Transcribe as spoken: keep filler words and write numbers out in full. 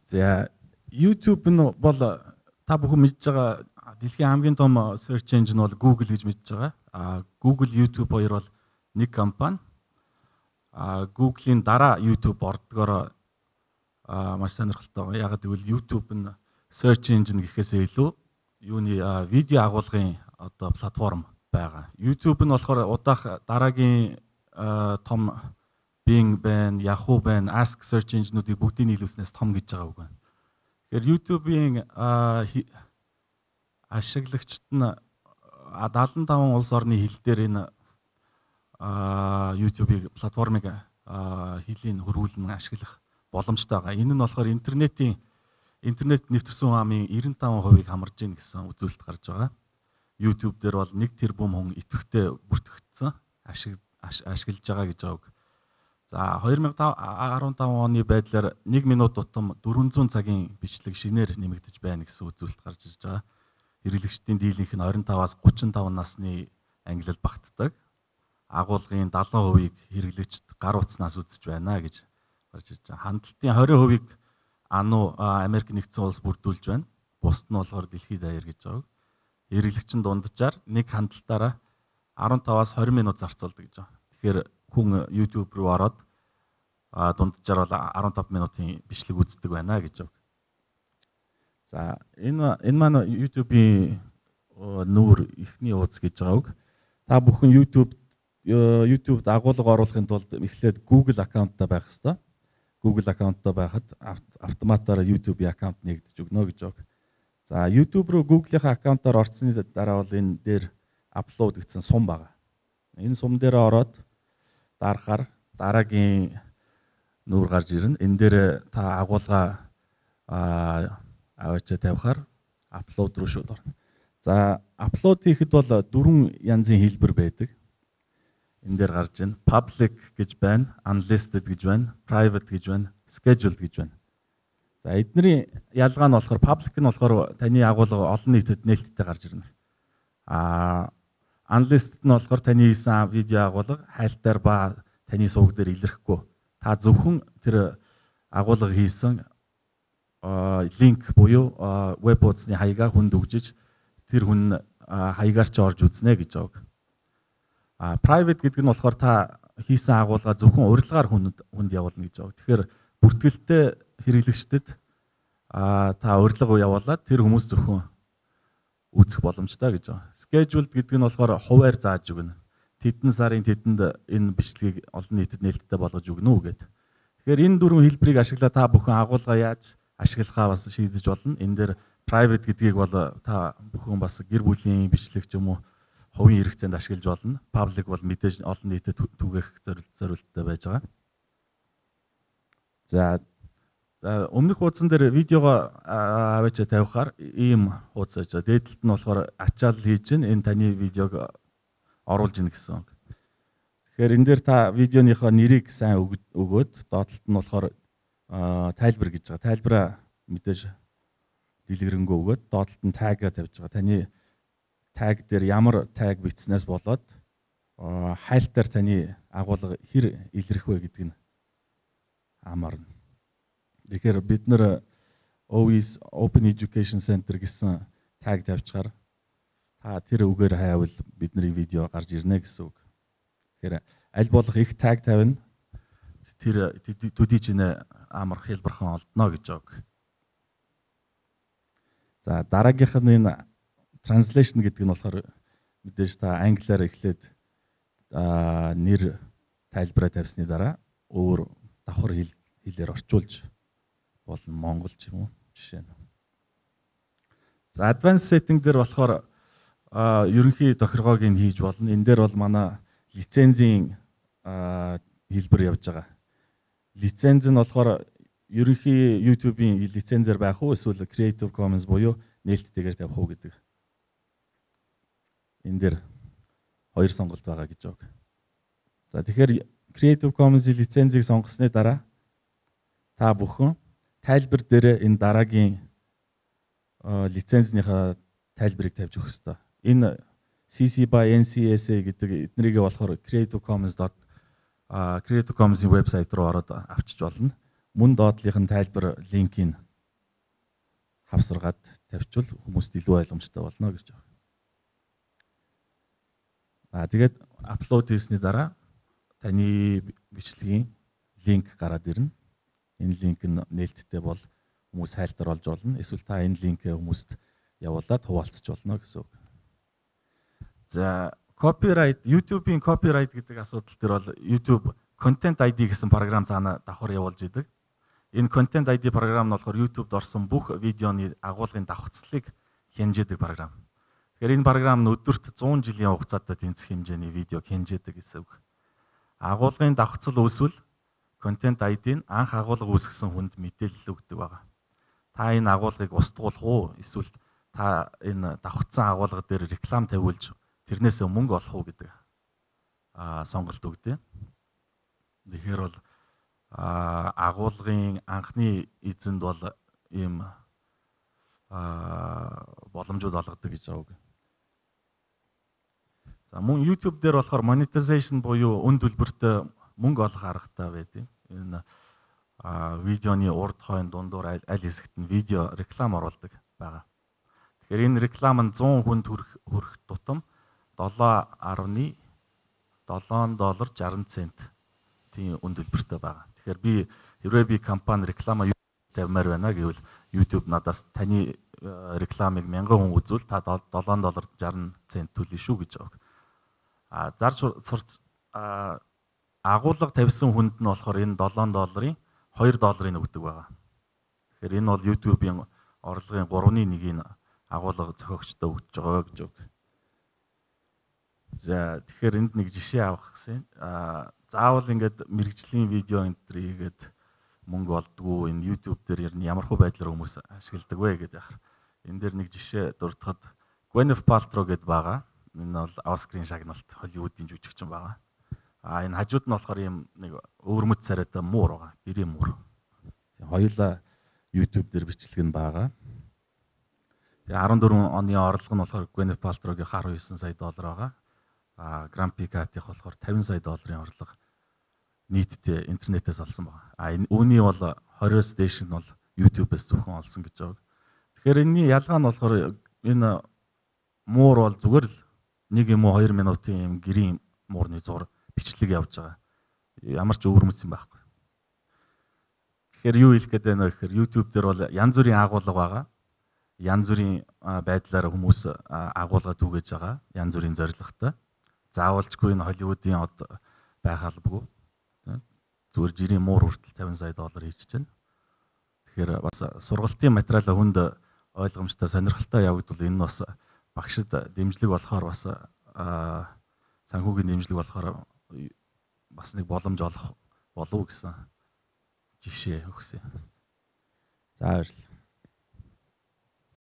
За YouTube нь бол та бүхэн мэдж байгаа дэлхийн хамгийн том search engine бол Google гэж мэдж байгаа. А Google, YouTube хоёр бол нэг компани. А Google-ийн дараа YouTube ордгоор а маш сонирхолтой. Яг гэвэл YouTube нь search engine гэхээсээ илүү юуны видео агуулгын одоо платформ байгаа. YouTube нь болохоор удаах дараагийн том Bing байна, Yahoo байна, Ask search engine-уудыг бүгдийг нийлүүлснээс том гэж байгаа үг байна. Тэгэхээр YouTube-ийн ашиглагчид нь дадлан и таван улс орны хэл дээр энэ YouTube-ийг платформыг хэлийг хөрвүүлэн ашиглах боломжтой байгаа. Энэ нь болохоор интернетийн интернет нэвтэрсэн хүн амын девяносто пять хувийг хамарж ийн гэсэн үзүүлэлт гарч байгаа. YouTube дээр бол нэг тэрбум хүн идэвхтэй бүртгэгдсэн ашиг ашиглаж байгаа гэж байгаа. За две тысячи десятый оны байдлаар нэг минут тутам дөрвөн зуун цагийн бичлэг шинээр нэмэгдэж байна гэсэн үзүүлэлт гарч ирж байгаа. Хэрэглэгчдийн дийлэнх нь двадцать пять-аас тридцать пять насны ангилал багтдаг. Агуулгын севен хувийг хэрэглэгчд гар утснаас үзэж байна гэж гарч ирж байгаа. Хандлтын twenty хувийг АНУ Америк нэгдсэн улс бүрдүүлж байна. Бусд нь болохоор дэлхийд даяар гэж байгаа. Хэрэглэгчин дунджаар нэг хандлтаараа fifteen-аас twenty минут зарцуулдаг гэж байгаа. Тэгэхээр хүн YouTube руу ороод дунджаар бол fifteen минутын бичлэг үздэг байна гэж байна. За энэ энэ маань YouTube-ийн нүүр ихний ууц гэж байгаа үг. Та бүхэн YouTube YouTube-д агуулга оруулахын тулд эхлээд Google аккаунттай байх хэрэгтэй. Google аккаунттай байхад автоматаар YouTube-ийн аккаунт нэгдэж өгнө гэж байна. За YouTube руу Google-ийн аккаунтаар орсны дараа бол энэ дээр апплод гэсэн сум байгаа. Энэ сум дээр ороод дарахаар дараагийн нүүр гарч ирнэ. Энэ дээр та агуулга аваач тавихаар апплод руу шууд орно. За апплод хийхэд бол дөрвөн янзын хэлбэр байдаг. Энэ дээр гарч байна. Public гэж байна, unlisted гэж байна, private гэж байна, scheduled гэж байна. За эдний ялгаа нь болохоор public нь болохоор таны агуулга олон нийтэд нээлттэй гарч ирнэ. А unlisted нь болохоор таны хийсэн видео агуулга хайлтаар ба таны сувг дээр илэрхгүй. Та зөвхөн тэр агуулга хийсэн линк буюу веб хуудасны хаягаа хүнд өгжиж тэр хүн хаягаар ч орж үзнэ гэж байгаа. А private гэдэг нь болохоор та хийсэн агуулга зөвхөн урилгаар хүнд хүнд явуулна гэж байгаа. Тэгэхээр бүртгэлтэй хэрэглэгчдэд а та урилга явуулаад тэр хүмүүс зөвхөн үзэх боломжтой гэж байгаа. Scheduled гэдэг нь болохоор хуваар зааж өгнө. Тэдэн сарын тэдэнд энэ бичлэгийг олон нийтэд нээлттэй болгож өгнө үү гэдэг. Тэгэхээр энэ дөрвөн хэлбэрийг ашиглаад та бүхэн агуулга яаж ашиглахаа бас шийдэж болно. Энэ дээр private гэдгийг бол та бүхэн бас гэр бүлийн бичлэг ч юм уу хувийн хэрэгцээнд ашиглаж болно. Public бол мэдээж олон нийтэд түгээх зорилттой байж байгаа. За өмнөх хуудсан дээр видеого аваач тавихаар ийм хуудас байж байгаа. Дээдлэлт нь болохоор ачаал хийж гин энэ таны видеог оруулж гин гэсэн. Тэгэхээр энэ дээр та видеоныхоо нэрийг сайн өгөөд доотлолт нь болохоор тайлбар гэж байгаа. Тайлбараа мэдээж дэлгэрэнгүй өгөөд доотлолт нь тагга тавьж байгаа. Таны таг дээр ямар таг бичснээс болоод хайлтаар таны агуулга хэр илэрх вэ гэдг нь хамаарна. Тэгэхээр бид нэр O E S Open Education Center гэсэн таг тавьчихаар та тэр үгээр хайвал бидний видео гарч ирнэ гэсэн үг. Тэгэхээр аль болох их таг тавина тэр төдий чинээ амар хэлбэрхэн олдно гэж байгаа. За дараагийнх нь энэ translation гэдэг нь болохоор мэдээж та англиар эхлээд нэр тайлбараа тавьсны дараа өөр давхар хэл хэлээр орчуулж болно. Монгол ч юм уу жишээ нь. За advanced setting дээр болохоор ерөнхий тохиргоог нь хийж болно. Энэ дээр бол манай лицензийн хэлбэр явж байгаа. Лиценз нь болохоор ерөнхий YouTube-ийн лицензээр байх уу эсвэл Creative Commons буюу нээлттэйгээр тавих уу гэдэг. Энэ дээр хоёр сонголт байгаа гэж байна. За тэгэхээр Creative Commons-ийн лицензийг сонгосны дараа та бүхэн тайлбар дээр энэ дараагийн лицензийнхаа тайлбарыг тавьж өгөх ёстой. Энэ C C by N C S A гэдэг эднэрийг болохоор Creative Commons. Creative Commons-ийн вебсайт руу ороод авчиж болно. Мөн доотлынх нь тайлбар линкийг хавсаргаад тавьчвал хүмүүст илүү ойлгомжтой болно гэж байна. Аа тэгээд апплод хийсний дараа таны бичлэгийн линк гараад ирнэ. Энэ линк нь нээлттэй бол хүмүүс хайлтаар олж болно. Эсвэл та энэ линкээ хүмүүст явуулаад хуваалцаж болно гэсэн үг. За, copyright, YouTube-ийн copyright гэдэг асуудал дээр бол YouTube Content ай ди гэсэн програм цаана давхар явуулж идэг. Энэ Content ай ди програм нь болохоор YouTube-д орсон бүх видеоны агуулгын давхцлыг хянжээдэг програм. Тэгэхээр энэ програм нь өдөрт зуун жилийн хугацаатай тэнцэх хэмжээний видео хянжээдэг гэсэн үг. Агуулгын давхцал үүсвэл Content ай ди нь анх агуулга үүсгэсэн хүнд мэдээлэл өгдөг байгаа. Та энэ агуулгыг устгуулах уу? Эсвэл та энэ давхцсан агуулга дээр реклам тавиулж тэрнээсээ мөнгө олох уу гэдэг аа сонголт өгдөө. Тэгэхээр бол агуулгын анхны эзэнд бол ийм аа боломжууд олгодог гэж байгаа үг. За мөн YouTube дээр болохоор monetization буюу үн төлбөртэй мөнгө олох аргатай байдаг. Энэ видеоны урд хойно дундуур аль хэсэгт нь видео реклам оруулдаг байгаа. Тэгэхээр энэ реклам нь зуун хүнд хүрэх хүрэх тутам долоо арван долоо доллар шаран цент тийм үн төлбөртэй байгаа. Тэгэхээр би хэрвээ би компани реклама тавьмаар байна гэвэл YouTube надаас таны рекламыг мянган хүн үзвэл та долоо доллар шаран цент төлнө шүү гэж байгаа. А зарж сурц агуулга тавьсан хүнд нь болохоор энэ долоо долларын хоёр долларыг өгдөг байгаа. Тэгэхээр энэ бол YouTube-ийн орлогын гуравны нэгийг агуулга зохиогчдод өгч байгаа гэж үг. За тэгэхээр энд нэг жишээ авах гэсэн. А заавал ингээд мэрэгжлийн видео энэ төр хийгээд мөнгө олдгоо энэ YouTube дээр ер нь ямархуу байдлаар хүмүүс ашигладаг вэ гэдэг яхаар. Энэ дээр нэг жишээ дурдхад Gwyneth Paltrow гэдэг байгаа. Энэ бол Оскарын шагналт Холливуудын жүжигчин байгаа. А энэ хажууд нь болохоор юм нэг өвөрмөц царайтай муур байгаа. Гэрээ муур. Хоёулаа YouTube дээр бичлэг нь байгаа. Тэгээ арван дөрвөн оны орлого нь болохоор Gwyneth Paltrow-гийн арван девять сая доллар байгаа. А Grand Picat-ийнх болохоор тавин сая долларын орлого нийтдээ интернетээс олсон байна. А энэ үүний бол twenty station бол YouTube-ээс зөвхөн олсон гэж байгаа. Тэгэхээр энэний ялгаа нь болохоор энэ муур бол зүгээр л нэг юм уу хоёр минутын юм гэрийн муурны зур бичлэг явж байгаа. Ямар ч өвөрмөц юм байхгүй. Тэгэхээр юу хэлэх гээд байна вэ гэхээр YouTube дээр бол янз бүрийн агуулга байгаа. Янз бүрийн байдлаар хүмүүс агуулга түгэж байгаа. Янз бүрийн зорилготой. Заавалчгүй энэ Холливуудын од байх албагүй. Зүгээр жирийн муур хүртэл тавин сая доллар хийчихэж байна. Тэгэхээр бас сургалтын материалаа хүнд ойлгомжтой сонирхолтой явагдвал энэ нь бас багшид дэмжлэг болохоор бас санхүүгийн дэмжлэг болохоор бас нэг боломж олох болов уу гэсэн жишээ өгсөн. За баярлалаа.